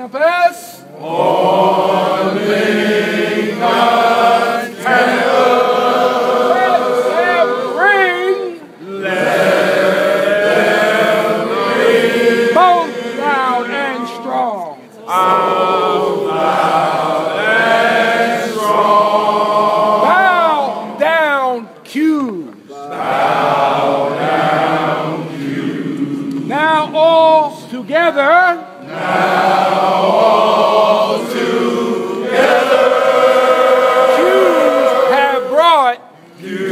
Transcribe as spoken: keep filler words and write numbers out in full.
Confess. Only God can Let them ring. Let them ring. Both loud and strong. Both loud and strong. Bow down, cues. Bow down, cues. Now all together. Now all together. Cues have brought. Cues